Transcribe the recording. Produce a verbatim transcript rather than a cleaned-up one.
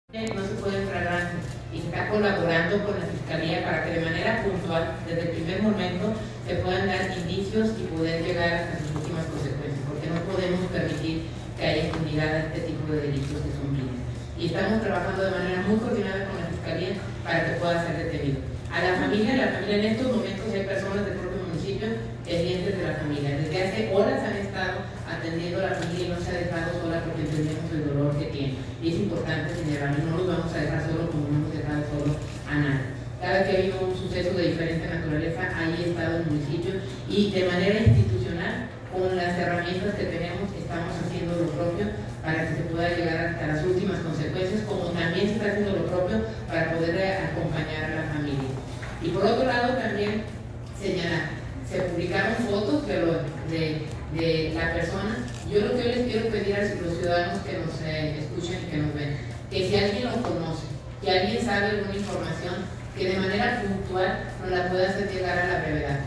No se puede en flagrante y se está colaborando con la Fiscalía para que de manera puntual, desde el primer momento, se puedan dar indicios y poder llegar a sus últimas consecuencias, porque no podemos permitir que haya impunidad a este tipo de delitos que son crímenes. Y estamos trabajando de manera muy coordinada con la Fiscalía para que pueda ser detenido. A la familia, la familia en estos momentos hay personas del propio municipio pendientes de la familia. Desde hace horas han estado atendiendo a la familia y no se ha dejado sola porque entendemos el dolor que tiene. Y es importante señalar, no los vamos a dejar solos como no hemos dejado solo a nadie. Cada que ha habido un suceso de diferente naturaleza, ahí ha estado el municipio y de manera institucional, con las herramientas que tenemos, estamos haciendo lo propio para que se pueda llegar hasta las últimas consecuencias, como también se está haciendo lo propio para poder acompañar a la familia. Y por otro lado también señalar, se publicaron fotos de, lo, de, de la persona. Yo lo que hoy les quiero pedir a los ciudadanos que nos eh, escuchen y que nos ven, que si alguien lo conoce, que alguien sabe alguna información, que de manera puntual nos la pueda hacer llegar a la brevedad.